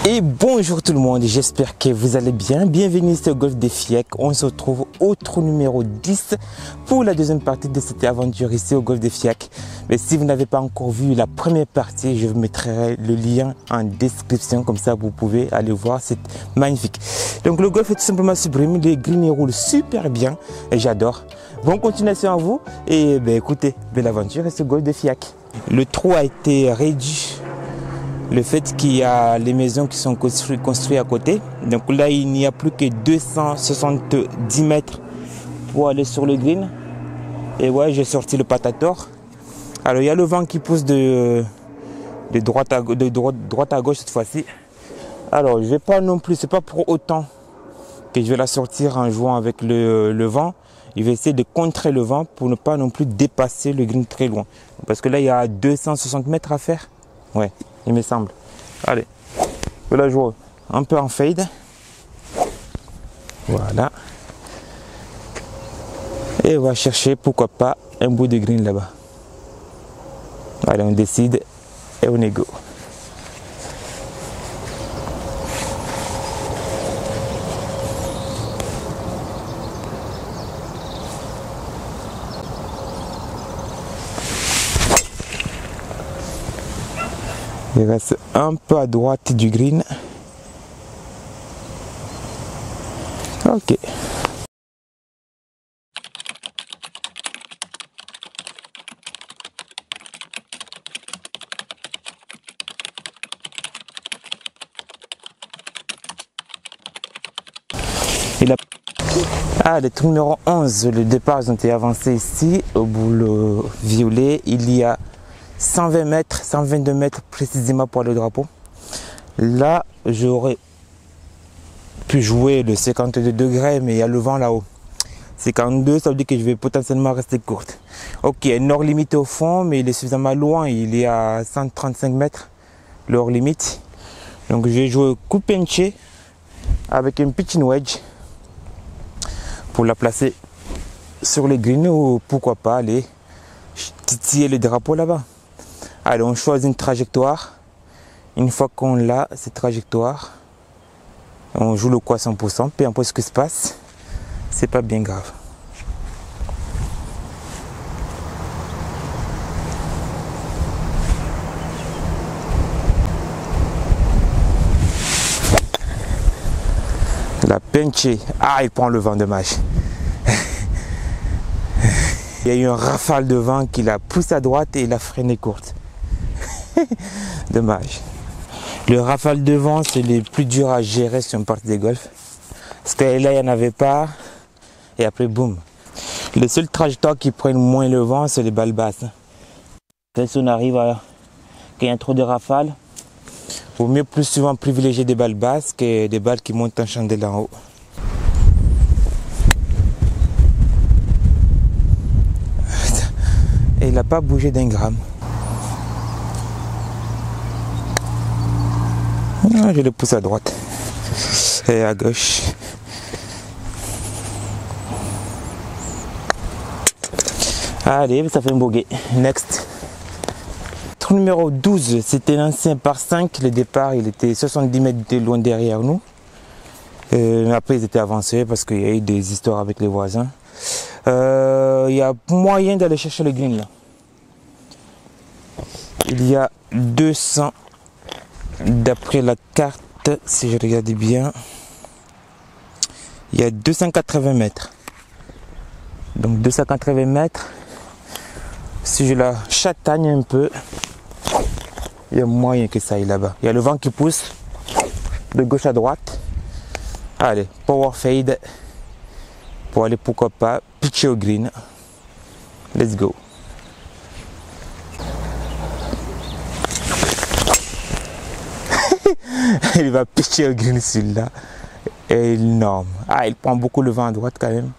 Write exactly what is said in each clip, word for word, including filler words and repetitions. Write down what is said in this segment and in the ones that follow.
Et bonjour tout le monde, j'espère que vous allez bien. Bienvenue sur Golf des Fiec. On se retrouve au trou numéro dix pour la deuxième partie de cette aventure ici au Golf des Fiec. Mais si vous n'avez pas encore vu la première partie, je vous mettrai le lien en description, comme ça vous pouvez aller voir, c'est magnifique. Donc le golf est tout simplement sublime, les greens roulent super bien et j'adore. Bonne continuation à vous et ben, écoutez, belle aventure et ce Golf des Fiec. Le trou a été réduit. Le fait qu'il y a les maisons qui sont construites, construites à côté. Donc là, il n'y a plus que deux cent soixante-dix mètres pour aller sur le green. Et ouais, j'ai sorti le patator. Alors, il y a le vent qui pousse de, de, droite, à, de droite, droite à gauche cette fois-ci. Alors, je vais pas non plus, c'est pas pour autant que je vais la sortir en jouant avec le, le vent. Je vais essayer de contrer le vent pour ne pas non plus dépasser le green très loin. Parce que là, il y a deux cent soixante mètres à faire. Ouais. Il me semble. Allez, je vais la jouer un peu en fade. Voilà. Et on va chercher, pourquoi pas, un bout de green là-bas. Allez, on décide et on est go. Il reste un peu à droite du green. Ok. Il a... Ah, le trou numéro onze, le départ, ils ont été avancés ici, au bout violet. Il y a cent vingt mètres, cent vingt-deux mètres précisément pour le drapeau. Là, j'aurais pu jouer le cinquante-deux degrés, mais il y a le vent là-haut. cinquante-deux, ça veut dire que je vais potentiellement rester courte. Ok, nord limite au fond, mais il est suffisamment loin. Il est à cent trente-cinq mètres, le hors limite. Donc, je vais jouer coup penché avec un pitching wedge pour la placer sur les greens ou pourquoi pas aller titiller le drapeau là-bas. Allez, on choisit une trajectoire. Une fois qu'on l'a, cette trajectoire, on joue le coup à cent pour cent. Peu importe ce qui se passe, c'est pas bien grave. La penché. Ah, il prend le vent, dommage. Il y a eu un rafale de vent qui l'a poussé à droite et il a freiné courte. Dommage. Le rafale de vent, c'est le plus dur à gérer sur une partie de golf. Parce que là, il n'y en avait pas. Et après, boum. Le seul trajectoire qui prend moins le vent, c'est les balles basses. Si on arrive à qu'il y a trop de rafales, il vaut mieux plus souvent privilégier des balles basses que des balles qui montent en chandelle en haut. Et il n'a pas bougé d'un gramme. Ah, je le pousse à droite et à gauche. Allez, ça fait un bogey. Next. Trou numéro douze, c'était l'ancien par cinq. Le départ, il était soixante-dix mètres de loin derrière nous. Euh, après, ils étaient avancés parce qu'il y a eu des histoires avec les voisins. Euh, il y a moyen d'aller chercher le green là. Il y a deux cents, d'après la carte, si je regarde bien, il y a deux cent quatre-vingts mètres. Donc deux cent quatre-vingts mètres, si je la chatagne un peu, il y a moyen que ça aille là-bas. Il y a le vent qui pousse de gauche à droite. Allez, power fade pour aller pourquoi pas pitcher au green. Let's go. Il va pitcher au green celui-là. Énorme. Ah, il prend beaucoup le vent à droite quand même.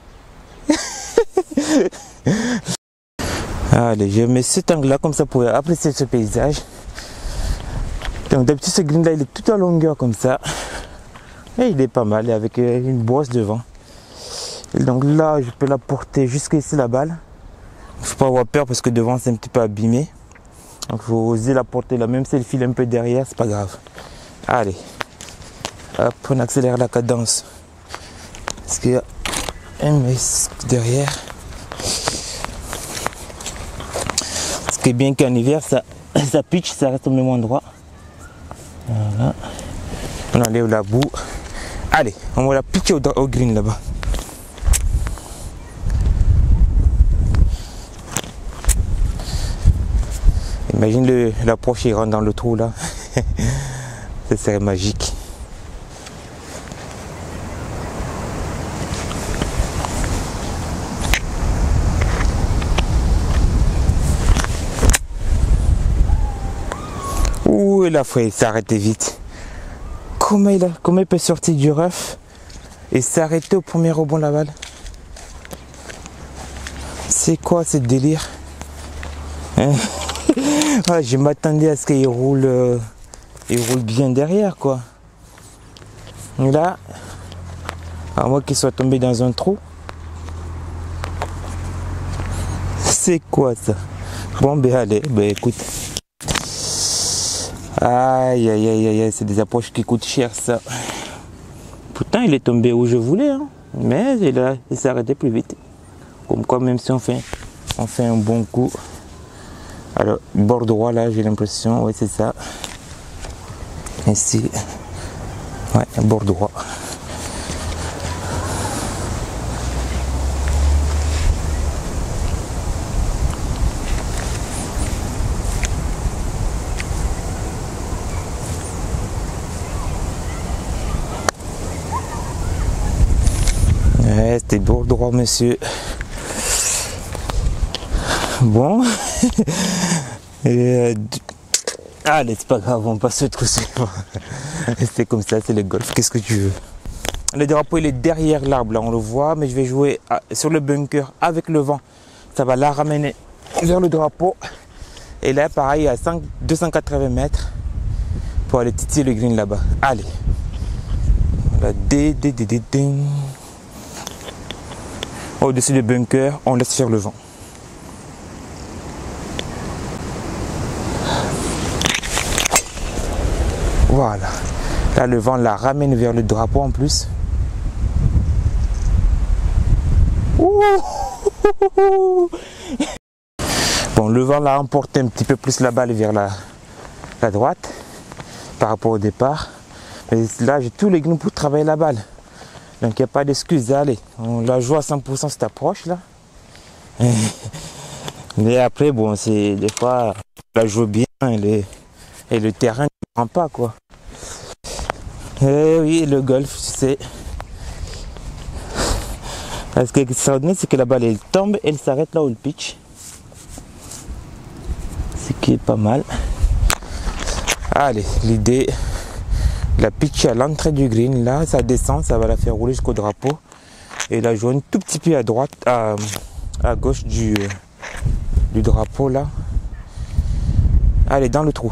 Allez, je mets cet angle-là comme ça pour apprécier ce paysage. Donc d'habitude ce green-là, il est tout à longueur comme ça. Et il est pas mal avec une brosse devant. Et donc là, je peux la porter jusqu'ici la balle. Il ne faut pas avoir peur parce que devant c'est un petit peu abîmé. Donc il faut oser la porter là, même si elle file un peu derrière, c'est pas grave. Allez. Hop, on accélère la cadence. Parce qu'il y a un mec derrière. Ce qui est bien qu'en hiver, ça, ça pitch, ça reste au même endroit. Voilà. On enlève la boue. Allez, on va la pitcher au, au green là-bas. Imagine le, l'approche, il rentre dans le trou là. Ça serait magique. Ouh, la fois il s'est arrêté vite. Comment il, a, comment il peut sortir du rough et s'arrêter au premier rebond la balle? C'est quoi ce délire? Hein? Ouais, je m'attendais à ce qu'il roule, euh, il roule bien derrière quoi. Là, à moins qu'il soit tombé dans un trou. C'est quoi ça? Bon ben allez, ben écoute. Aïe aïe aïe aïe, c'est des approches qui coûtent cher ça. Pourtant il est tombé où je voulais, hein. Mais il, a, il s'est arrêté plus vite. Comme quoi même si on fait, on fait un bon coup. Alors, bord droit là, j'ai l'impression, ouais, c'est ça. Ici, ouais, bord droit. Ouais, c'était bord droit, monsieur. Bon. Et euh, allez, c'est pas grave, on passe ce trou. C'est comme ça, c'est le golf. Qu'est-ce que tu veux? Le drapeau, il est derrière l'arbre, là, on le voit, mais je vais jouer à, sur le bunker avec le vent. Ça va la ramener vers le drapeau. Et là, pareil, à deux cent quatre-vingts mètres pour aller titiller le green là-bas. Allez. Voilà, dé, dé, dé, dé, dé. Au-dessus du bunker, on laisse faire le vent. Voilà. Là, le vent la ramène vers le drapeau en plus. Ouh. Bon, le vent l'a emporté un petit peu plus la balle vers la, la droite par rapport au départ. Mais là, j'ai tous les greens pour travailler la balle. Donc, il n'y a pas d'excuse. Allez, on la joue à cent pour cent cette approche là. Mais après, bon, c'est des fois, on la joue bien et, les, et le terrain ne prend pas quoi. Eh oui, le golf, c'est. Ce qui est extraordinaire, c'est que la balle elle tombe, elle s'arrête là où le pitch. Ce qui est pas mal. Allez, l'idée, la pitch à l'entrée du green, là, ça descend, ça va la faire rouler jusqu'au drapeau. Et la jouer un tout petit peu à droite, à, à gauche du, du drapeau là. Allez, dans le trou.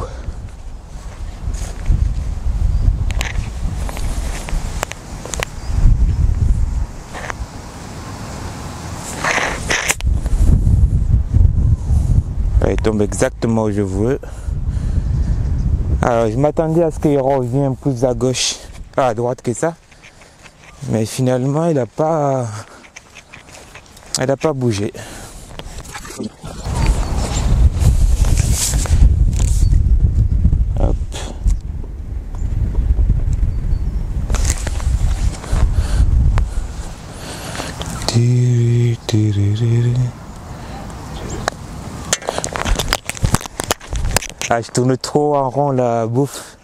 Il tombe exactement où je veux. Alors je m'attendais à ce qu'il revienne plus à gauche, à droite que ça. Mais finalement il n'a pas. Il n'a pas bougé. Hop. Tiri, tiri, tiri. Ah, je tourne trop en rond la bouffe.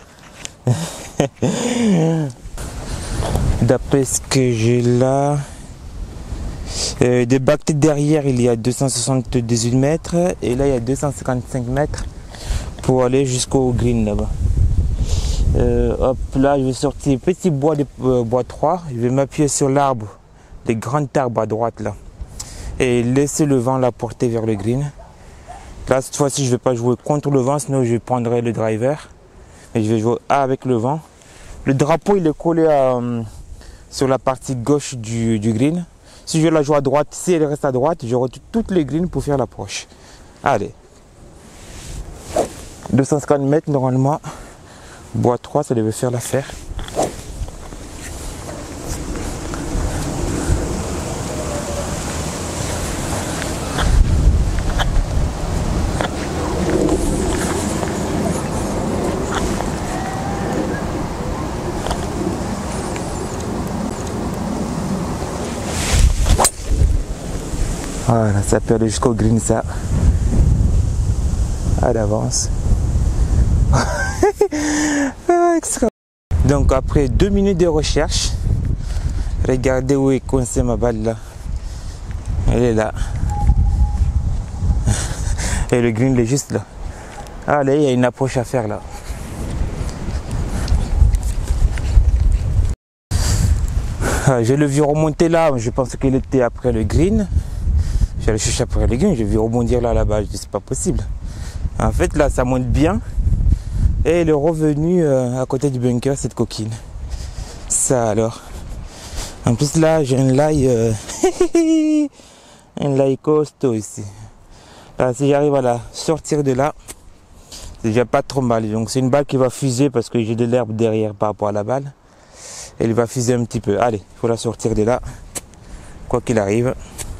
D'après ce que j'ai là, euh, des bactéries derrière, il y a deux cent soixante-dix-huit mètres et là il y a deux cent cinquante-cinq mètres pour aller jusqu'au green là-bas. Euh, hop, là je vais sortir petit bois de euh, bois trois, je vais m'appuyer sur l'arbre, des grands arbres à droite là, et laisser le vent la porter vers le green. Là, cette fois-ci, je ne vais pas jouer contre le vent, sinon je prendrai le driver. Et je vais jouer avec le vent. Le drapeau, il est collé à, euh, sur la partie gauche du, du green. Si je la joue à droite, si elle reste à droite, je retire toutes les greens pour faire l'approche. Allez. deux cent cinquante mètres, normalement, Bois trois, ça devait faire l'affaire. Voilà, ça perd jusqu'au green, ça. À l'avance. Donc après deux minutes de recherche, regardez où est coincée ma balle là. Elle est là. Et le green il est juste là. Allez, il y a une approche à faire là. Ah, je l'ai vu remonter là, je pense qu'il était après le green. J'allais chercher après le green, je l'ai vu rebondir là là-bas, je dis c'est pas possible. En fait là ça monte bien. Et il est revenu euh, à côté du bunker, cette coquine. Ça alors. En plus là j'ai un lie, euh, un lie costaud ici. Là, si j'arrive à la sortir de là, c'est déjà pas trop mal. Donc c'est une balle qui va fuser parce que j'ai de l'herbe derrière par rapport à la balle. Elle va fuser un petit peu. Allez, il faut la sortir de là, quoi qu'il arrive.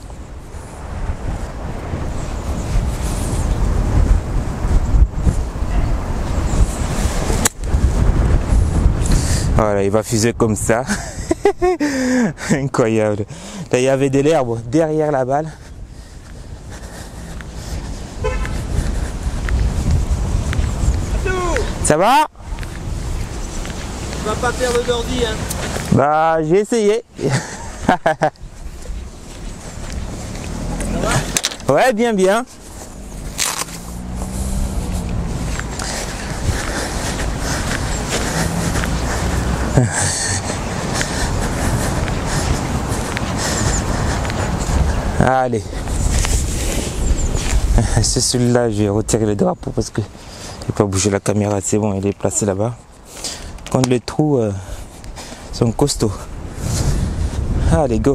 Voilà, il va fuser comme ça. Incroyable. Là, il y avait de l'herbe derrière la balle. Ça va? Tu vas pas perdre d'ordi, hein? Bah, j'ai essayé. Ça va? Ouais, bien, bien. Allez. C'est celui-là, je vais retirer le drapeau parce que je ne vais pas bouger la caméra, c'est bon, il est placé là-bas. Quand les trous euh, sont costauds. Allez, go.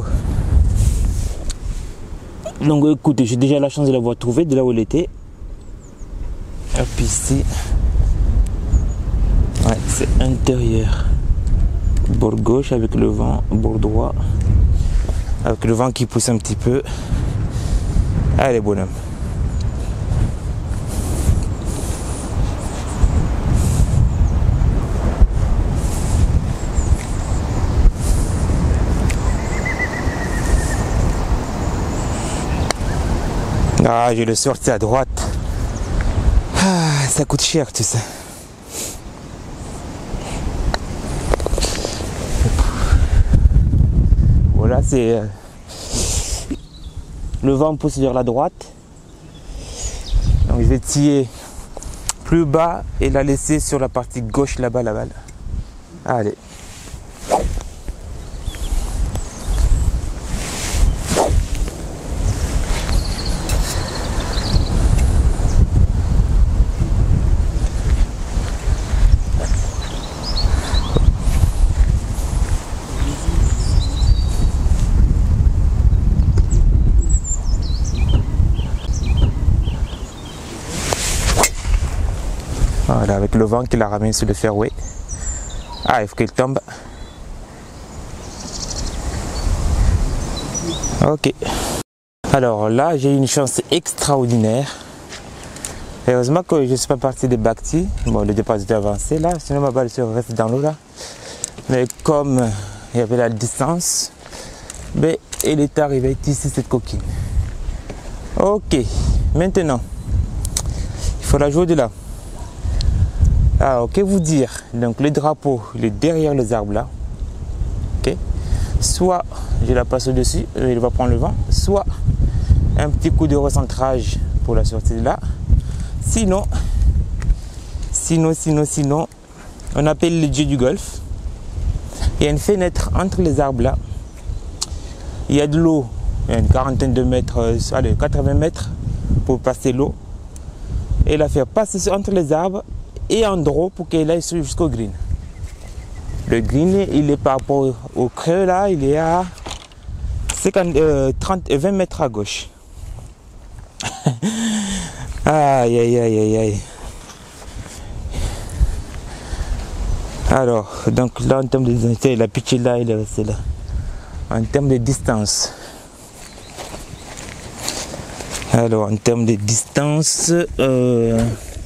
Donc écoutez, j'ai déjà la chance de l'avoir trouvé de là où elle était. Hop, ici. Ouais, c'est intérieur. Bord gauche avec le vent, bord droit. Avec le vent qui pousse un petit peu. Allez, bonhomme. Ah, je l'ai sorti à droite. Ah, ça coûte cher tout ça. Voilà, c'est euh, le vent pousse vers la droite. Donc je vais tirer plus bas et la laisser sur la partie gauche là-bas, la balle. Allez. Voilà, avec le vent qui la ramène sur le fairway. Ah, il faut qu'il tombe. Ok. Alors là, j'ai une chance extraordinaire. Heureusement que je ne suis pas parti des Bhakti. Bon, le départ était avancé là, sinon ma balle serait restée dans l'eau là. Mais comme il y avait la distance, mais il est arrivé ici cette coquine. Ok, maintenant, il faut la jouer de là. Alors, que vous dire? Donc, le drapeau, il est derrière les arbres là. Ok. Soit je la passe au-dessus, il va prendre le vent. Soit un petit coup de recentrage pour la sortie de là. Sinon, sinon, sinon, sinon, on appelle le dieu du golf. Il y a une fenêtre entre les arbres là. Il y a de l'eau, il y a une quarantaine de mètres, euh, allez, quatre-vingts mètres pour passer l'eau. Et la faire passer entre les arbres. Et en draw pour qu'elle aille jusqu'au green. Le green, il est par rapport au creux là, il est à cinquante, euh, trente, vingt mètres à gauche. Aïe aïe aïe aïe aïe. Alors, donc là, en termes de distance, la pitch est là, il est resté là. En termes de distance. Alors, en termes de distance, euh,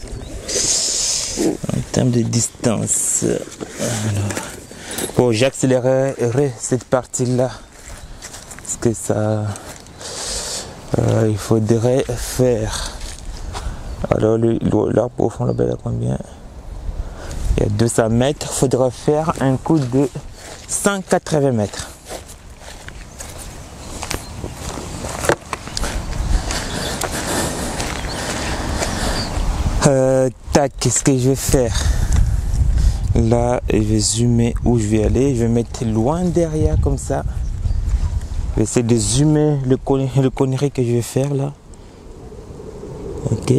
en termes de distance, alors, bon, j'accélérerai cette partie-là, parce que ça, euh, il faudrait faire. Alors, l'arbre profond là-bas, il y a combien? Il y a deux cents mètres, il faudra faire un coup de cent quatre-vingts mètres. Euh, tac, qu'est-ce que je vais faire? Là, je vais zoomer où je vais aller. Je vais mettre loin derrière comme ça. Je vais essayer de zoomer le, con le connerie que je vais faire là. Ok.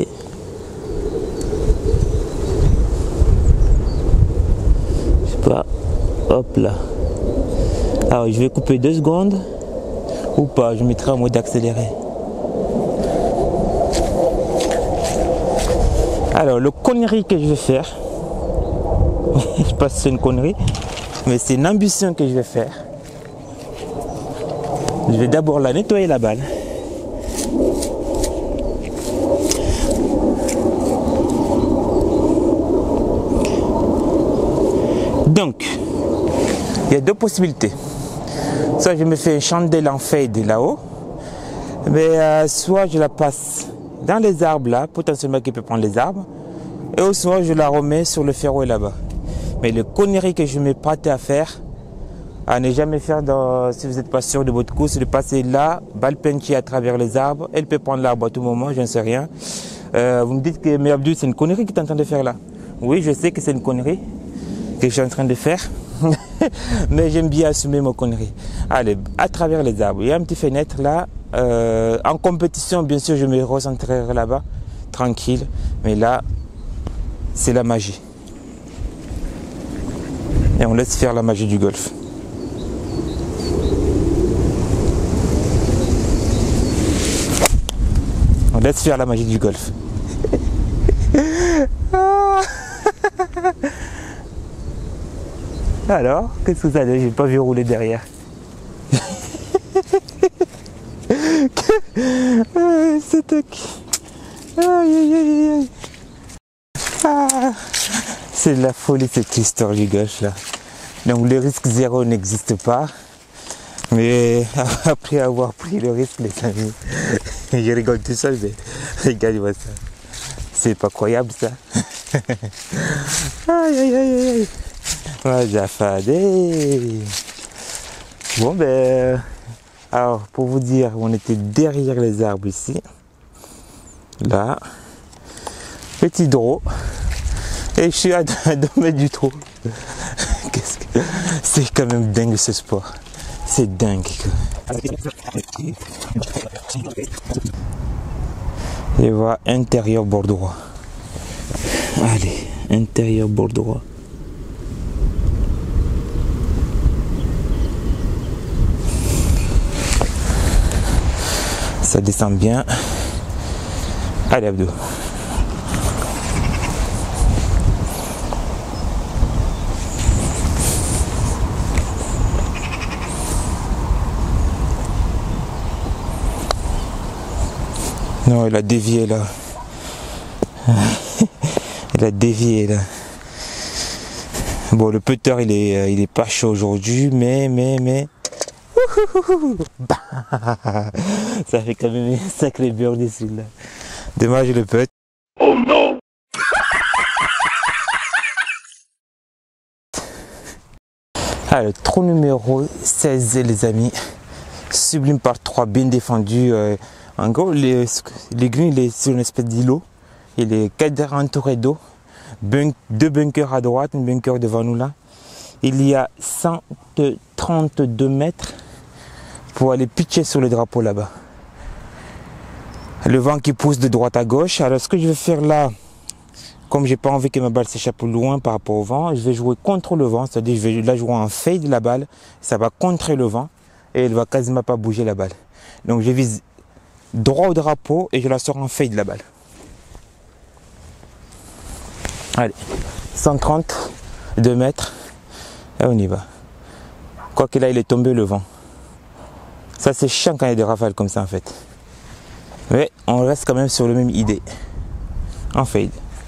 Je sais pas. Hop là. Alors, je vais couper deux secondes. Ou pas, je mettrai en mode accéléré. Alors, le connerie que je vais faire, je sais pas si c'est une connerie, mais c'est une ambition que je vais faire. Je vais d'abord la nettoyer la balle. Donc, il y a deux possibilités. Soit je me fais une chandelle en fade là-haut, mais euh, soit je la passe dans les arbres là, potentiellement qui peut prendre les arbres, et soit je la remets sur le ferro là-bas. Mais le connerie que je me prête à faire, à ne jamais faire dans, si vous n'êtes pas sûr de votre course, de passer là, balle penchée à travers les arbres. Elle peut prendre l'arbre à tout moment, je ne sais rien. Euh, vous me dites que mais Abdou, c'est une connerie que tu es en train de faire là. Oui, je sais que c'est une connerie que je suis en train de faire, mais j'aime bien assumer mes conneries. Allez, à travers les arbres, il y a une petite fenêtre là. Euh, en compétition, bien sûr, je me recentrerai là-bas, tranquille. Mais là, c'est la magie. Et on laisse faire la magie du golf. On laisse faire la magie du golf. Alors, qu'est-ce que ça donne? J'ai pas vu rouler derrière. C'est toc. Aïe aïe aïe aïe. Ah, c'est de la folie cette histoire du golf là. Donc le risque zéro n'existe pas. Mais après avoir pris le risque, les amis, je rigole tout seul, mais regardez-moi ça. C'est pas croyable ça. Aïe aïe aïe aïe. Ah, j'ai affadé. Bon ben, alors pour vous dire, on était derrière les arbres ici. Là, petit draw. Et je suis à deux mètres du trou. Qu'est-ce que... C'est quand même dingue ce sport. C'est dingue. Et voilà, intérieur bord droit. Allez, intérieur bord droit. Ça descend bien. Allez Abdou. Non, il a dévié là. Il a dévié là. Bon, le putter il est, il est pas chaud aujourd'hui, mais, mais, mais. Ça fait quand même un sacré birdie celui-là. Dommage le putt. Oh non! Ah, le trou numéro seize les amis. Sublime par trois, bien défendu. Euh, en gros, les, les green il est sur une espèce d'îlot. Il est cadre entouré d'eau. Bunk, deux bunkers à droite, un bunker devant nous là. Il y a cent trente-deux mètres pour aller pitcher sur le drapeau là-bas. Le vent qui pousse de droite à gauche. Alors ce que je vais faire là, comme j'ai pas envie que ma balle s'échappe loin par rapport au vent, je vais jouer contre le vent, c'est-à-dire je vais la jouer en fade la balle, ça va contrer le vent et elle va quasiment pas bouger la balle. Donc je vise droit au drapeau et je la sors en fade la balle. Allez, cent trente, deux mètres. Et on y va. Quoi qu'il a, il est tombé le vent. Ça c'est chiant quand il y a des rafales comme ça en fait. Mais on reste quand même sur la même idée. En fade.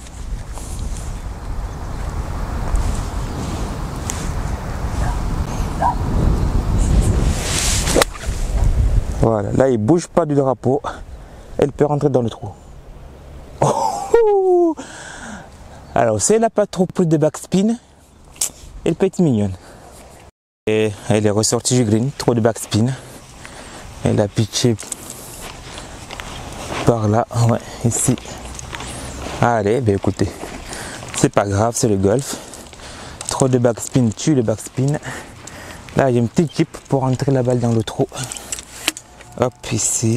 Voilà, là il bouge pas du drapeau. Elle peut rentrer dans le trou. Oh, alors si elle n'a pas trop pris de backspin, elle peut être mignonne. Et elle est ressortie du green, trop de backspin. Elle a pitché par là, ouais, ici. Allez, ben écoutez, c'est pas grave, c'est le golf. Trop de backspin tue le backspin. Là, il y a une petite chip pour rentrer la balle dans le trou. Hop, ici.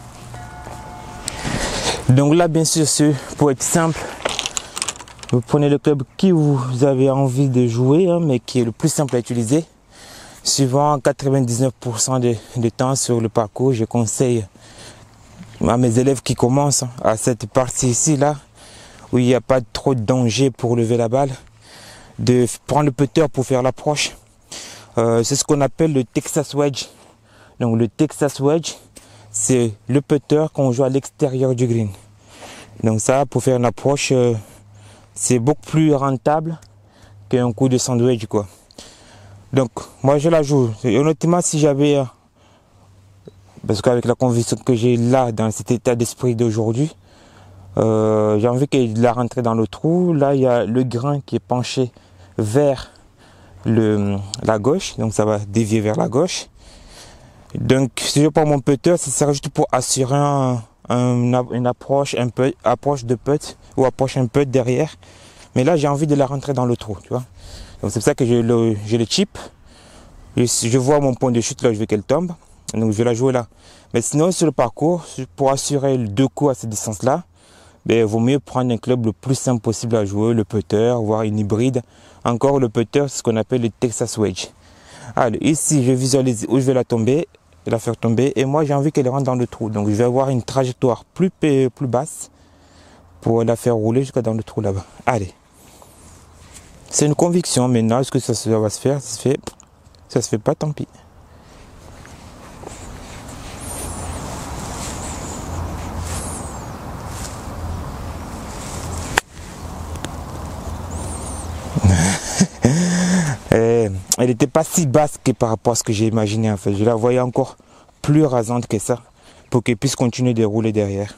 Donc là, bien sûr, pour être simple, vous prenez le club qui vous avez envie de jouer, hein, mais qui est le plus simple à utiliser. Suivant quatre-vingt-dix-neuf pour cent des de temps sur le parcours, je conseille à mes élèves qui commencent à cette partie ici, là, où il n'y a pas trop de danger pour lever la balle, de prendre le putter pour faire l'approche. Euh, c'est ce qu'on appelle le Texas Wedge. Donc le Texas Wedge, c'est le putter qu'on joue à l'extérieur du green. Donc ça, pour faire une approche, euh, c'est beaucoup plus rentable qu'un coup de sandwich, quoi. Donc moi je la joue. Et honnêtement, si j'avais, euh, parce qu'avec la conviction que j'ai là, dans cet état d'esprit d'aujourd'hui, euh, j'ai envie de la rentrer dans le trou. Là, il y a le grain qui est penché vers le, la gauche, donc ça va dévier vers la gauche. Donc si je prends mon putter, ça sert juste pour assurer un, un, une approche un peu approche de putt ou approche un peu derrière. Mais là, j'ai envie de la rentrer dans le trou, tu vois. Donc c'est pour ça que j'ai le, le chip. Je, je vois mon point de chute là, je veux qu'elle tombe. Donc je vais la jouer là. Mais sinon, sur le parcours, pour assurer deux coups à cette distance-là, ben, il vaut mieux prendre un club le plus simple possible à jouer, le putter, voire une hybride. Encore le putter, c'est ce qu'on appelle le Texas Wedge. Alors ici, je visualise où je vais la tomber, la faire tomber. Et moi, j'ai envie qu'elle rentre dans le trou. Donc je vais avoir une trajectoire plus, plus basse pour la faire rouler jusqu'à dans le trou là-bas. Allez. C'est une conviction. Maintenant, est-ce que ça, ça va se faire? Ça se fait. Ça se fait pas, tant pis. Et elle n'était pas si basse que par rapport à ce que j'ai imaginé en fait. Je la voyais encore plus rasante que ça pour qu'elle puisse continuer de rouler derrière.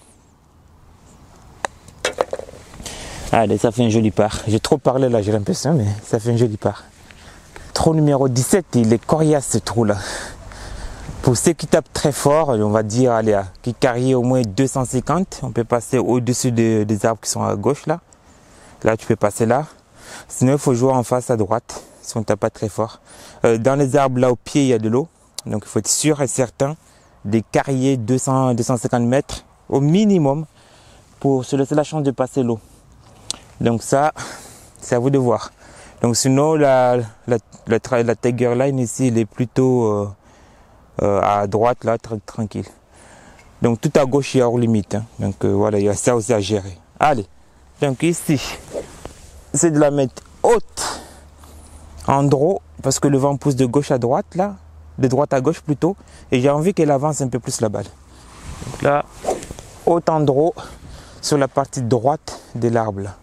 Allez, ça fait un joli par. J'ai trop parlé là, j'ai l'impression, mais ça fait un joli par. Trou numéro dix-sept, il est coriace ce trou là. Pour ceux qui tapent très fort, on va dire, allez, qui carrient au moins deux cent cinquante, on peut passer au-dessus de, des arbres qui sont à gauche là. Là, tu peux passer là. Sinon, il faut jouer en face à droite, si on ne tape pas très fort. Euh, dans les arbres, là, au pied, il y a de l'eau. Donc, il faut être sûr et certain de carrier deux cents à deux cent cinquante mètres au minimum pour se laisser la chance de passer l'eau. Donc, ça, c'est à vous de voir. Donc, sinon, la, la, la, la Tiger Line ici, il est plutôt euh, euh, à droite, là, tra tranquille. Donc, tout à gauche, il y a hors limite. Hein. Donc, euh, voilà, il y a ça aussi à gérer. Allez, donc ici, c'est de la mettre haute en draw parce que le vent pousse de gauche à droite là, de droite à gauche plutôt, et j'ai envie qu'elle avance un peu plus la balle. Donc là, haute en draw sur la partie droite de l'arbre là.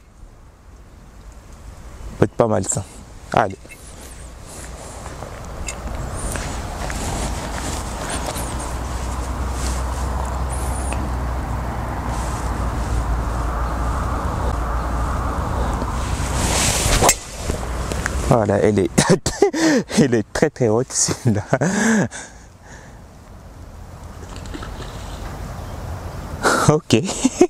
Peut être pas mal ça. Allez. Voilà, elle est, elle est très très haute celle-là. Ok.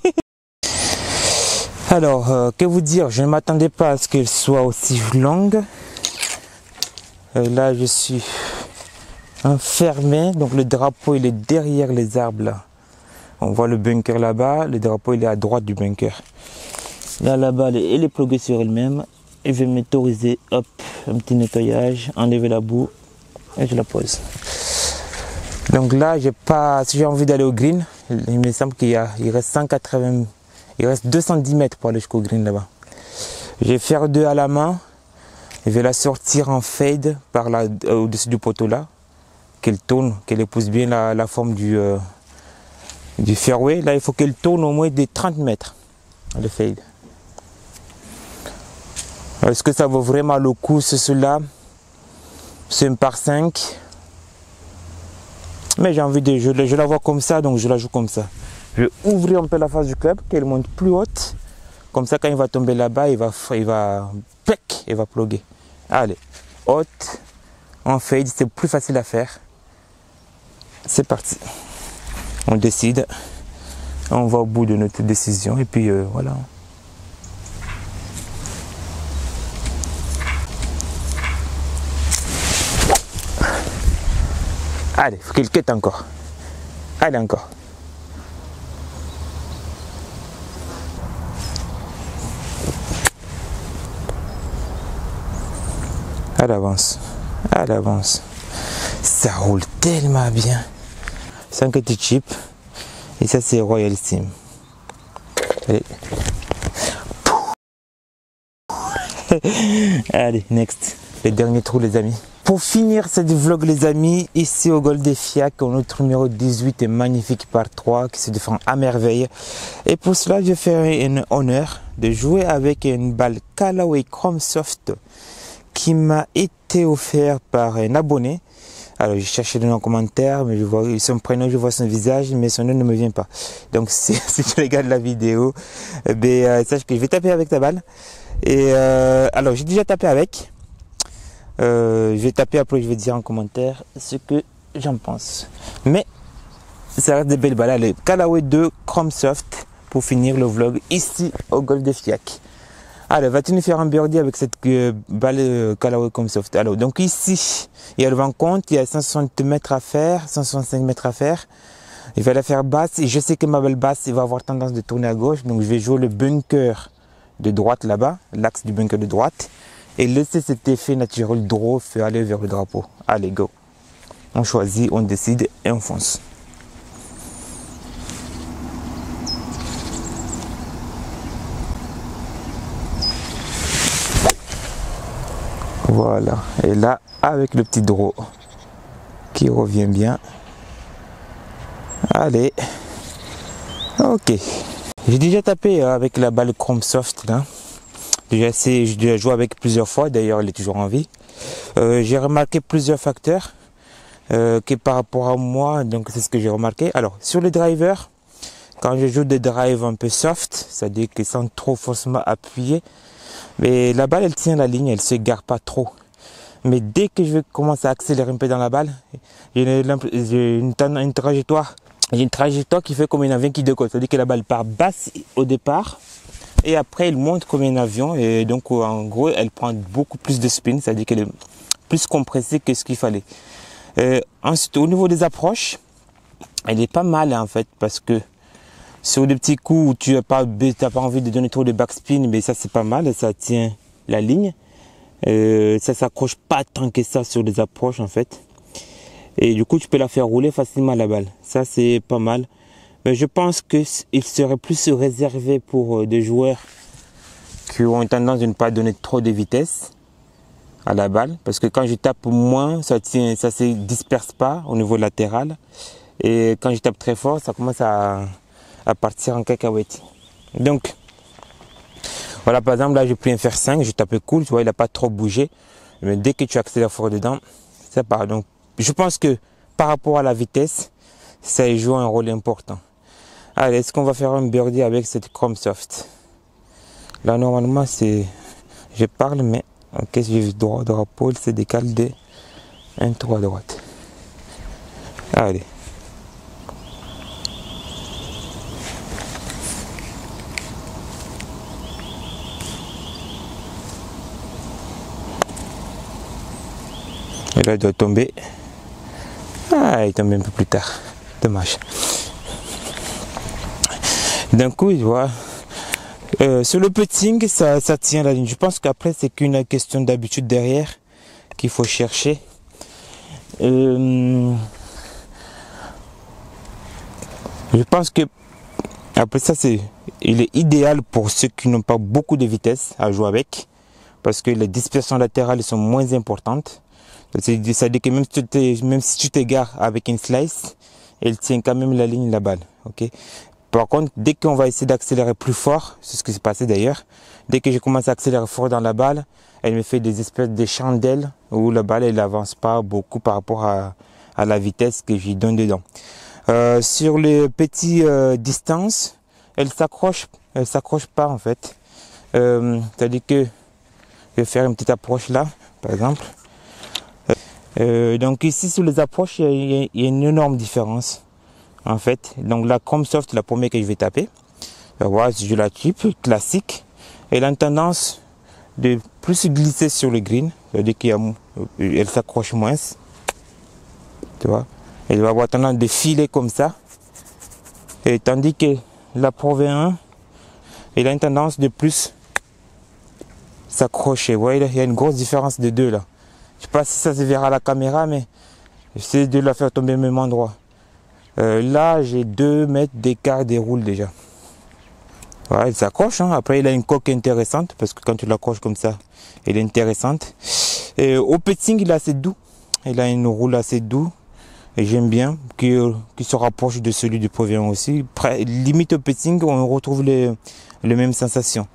Alors, euh, que vous dire, je ne m'attendais pas à ce qu'elle soit aussi longue. Euh, là, je suis enfermé, donc le drapeau il est derrière les arbres là. On voit le bunker là-bas, le drapeau il est à droite du bunker. Là, là-bas, elle, elle est pluguée sur elle-même. Et je vais m'autoriser, hop, un petit nettoyage, enlever la boue et je la pose. Donc là, j'ai pas, si j'ai envie d'aller au green, il me semble qu'il y a, il reste cent quatre-vingts, il reste deux cent dix mètres pour aller jusqu'au green là-bas. Je vais faire deux à la main Je vais la sortir en fade par là, euh, au-dessus du poteau là, qu'elle tourne, qu'elle épouse bien la, la forme du, euh, du fairway. Là, il faut qu'elle tourne au moins des trente mètres, le fade. Est-ce que ça vaut vraiment le coup, cela? C'est un par cinq. Mais j'ai envie de, je, je la vois comme ça, donc je la joue comme ça. Je vais ouvrir un peu la face du club, qu'elle monte plus haute. Comme ça, quand il va tomber là-bas, il va, il va, plec, il va ploguer. Allez, haute, en fade, c'est plus facile à faire. C'est parti. On décide. On va au bout de notre décision et puis euh, voilà. Allez, faut qu'elle quête encore. Allez, encore. Elle avance. Elle avance. Ça roule tellement bien. Sans que tu chips. Et ça, c'est Royal Sim. Allez. Allez, next. Le dernier trou, les amis. Pour finir cette vlog, les amis, ici au Golf des Fiac, notre numéro dix-huit est magnifique par trois qui se défend à merveille. Et pour cela, je fais un honneur de jouer avec une balle Callaway Chrome Soft qui m'a été offert par un abonné. Alors, j'ai cherché le nom en commentaire, mais je vois son prénom, je vois son visage, mais son nom ne me vient pas. Donc, si, si tu regardes la vidéo, eh bien, euh, sache que je vais taper avec ta balle. Et euh, alors, j'ai déjà tapé avec. Euh, je vais taper après, je vais dire en commentaire ce que j'en pense. Mais ça reste des belles balles. Allez, Callaway deux Chrome Soft pour finir le vlog ici au Golf des Fiac. Alors, va-t-il nous faire un birdie avec cette euh, balle euh, Callaway Chrome Soft? Alors, donc ici, il y a le vent compte, il y a cent soixante mètres à faire, cent soixante-cinq mètres à faire. Il va la faire basse et je sais que ma balle basse, il va avoir tendance de tourner à gauche. Donc, je vais jouer le bunker de droite là-bas, l'axe du bunker de droite. Et laisser cet effet naturel draw faire aller vers le drapeau. Allez, go. On choisit, on décide et on fonce. Voilà. Et là, avec le petit draw qui revient bien. Allez. Ok. J'ai déjà tapé avec la balle Chrome Soft là. Déjà, j'ai déjà joué avec plusieurs fois, d'ailleurs elle est toujours en vie. Euh, j'ai remarqué plusieurs facteurs euh, qui par rapport à moi, donc c'est ce que j'ai remarqué. Alors sur le driver, quand je joue des drives un peu soft, c'est-à-dire que sans trop forcément appuyer, mais la balle elle tient la ligne, elle se gare pas trop. Mais dès que je commence à accélérer un peu dans la balle, j'ai une, une, une trajectoire, j'ai une trajectoire qui fait comme un avion qui décolle, c'est-à-dire que la balle part basse au départ. Et après, elle monte comme un avion et donc en gros, elle prend beaucoup plus de spin, c'est-à-dire qu'elle est plus compressée que ce qu'il fallait. Euh, ensuite, au niveau des approches, elle est pas mal en fait parce que sur des petits coups où tu n'as pas, t'as pas envie de donner trop de backspin, mais ça c'est pas mal, ça tient la ligne. Euh, ça s'accroche pas tant que ça sur des approches en fait. Et du coup, tu peux la faire rouler facilement la balle. Ça c'est pas mal. Mais je pense qu'il serait plus réservé pour des joueurs qui ont tendance de ne pas donner trop de vitesse à la balle. Parce que quand je tape moins, ça ne ça se disperse pas au niveau latéral. Et quand je tape très fort, ça commence à, à partir en cacahuète. Donc, voilà, par exemple, là, j'ai pris un fer cinq, je tape cool, tu vois, il n'a pas trop bougé. Mais dès que tu accélères fort dedans, ça part. Donc, je pense que par rapport à la vitesse, ça joue un rôle important. Allez, est-ce qu'on va faire un birdie avec cette Chrome Soft? Là, normalement, c'est... Je parle, mais... Ok, si j'ai droit drapeau, il se décale de un trou à droite. Allez. Et là, il doit tomber. Ah, il tombe un peu plus tard. Dommage. D'un coup, tu vois, euh, sur le putting, ça, ça tient la ligne. Je pense qu'après, c'est qu'une question d'habitude derrière qu'il faut chercher. Euh, je pense que après ça, c'est, il est idéal pour ceux qui n'ont pas beaucoup de vitesse à jouer avec. parce que les dispersions latérales sont moins importantes. C'est-à-dire que même si tu même si tu t'égares avec une slice, elle tient quand même la ligne, la balle. Okay? Par contre, dès qu'on va essayer d'accélérer plus fort, c'est ce qui s'est passé d'ailleurs, dès que je commence à accélérer fort dans la balle, elle me fait des espèces de chandelles où la balle elle n'avance pas beaucoup par rapport à, à la vitesse que j'y donne dedans. Euh, sur les petites euh, distances, elle s'accroche, elle s'accroche pas en fait. Euh, C'est-à-dire que je vais faire une petite approche là, par exemple. Euh, donc ici sur les approches, il y, y, y a une énorme différence en fait. Donc la Chrome Soft, la première que je vais taper, voilà, je la type classique. Elle a une tendance de plus glisser sur le green, c'est-à-dire qu'elle s'accroche moins, tu vois. Elle va avoir tendance de filer comme ça, et tandis que la Pro V un, elle a une tendance de plus s'accrocher. Vous voyez, il y a une grosse différence de deux là. Je ne sais pas si ça se verra à la caméra, mais j'essaie de la faire tomber au même endroit. Euh, là, j'ai deux mètres d'écart des roules déjà. Voilà, elle s'accroche. Hein. Après, il a une coque intéressante parce que quand tu l'accroches comme ça, elle est intéressante. Et au pitching, il est assez doux. Il a une roule assez doux. Et j'aime bien, qui, qui se rapproche de celui du Pro V un aussi. Près, limite au pitching, on retrouve les, les mêmes sensations.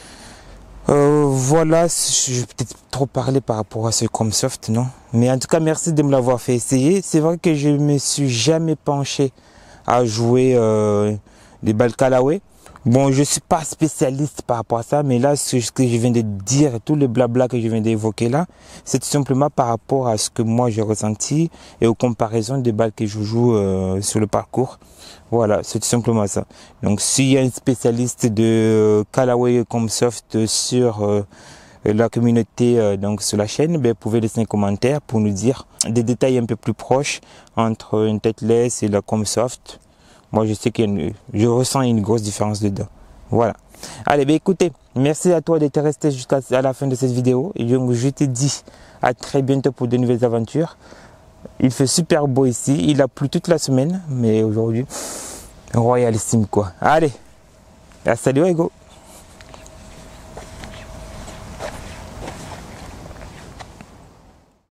Euh, voilà, je vais peut-être trop parler par rapport à ce Chrome Soft, non? Mais en tout cas, merci de me l'avoir fait essayer. C'est vrai que je me suis jamais penché à jouer euh, des balles Callaway. Bon, je suis pas spécialiste par rapport à ça, mais là, ce que je viens de dire, tout le blabla que je viens d'évoquer là, c'est tout simplement par rapport à ce que moi j'ai ressenti et aux comparaisons des balles que je joue euh, sur le parcours. Voilà, c'est tout simplement ça. Donc, s'il y a un spécialiste de euh, Callaway Chrome Soft sur euh, la communauté, euh, donc sur la chaîne, ben, vous pouvez laisser un commentaire pour nous dire des détails un peu plus proches entre une Titleist et la Chrome Soft. Moi, je sais que je ressens une grosse différence dedans. Voilà. Allez, ben écoutez, merci à toi d'être resté jusqu'à la fin de cette vidéo. Et donc, je te dis à très bientôt pour de nouvelles aventures. Il fait super beau ici. Il a plu toute la semaine, mais aujourd'hui, royalissime quoi. Allez, salut, Ego.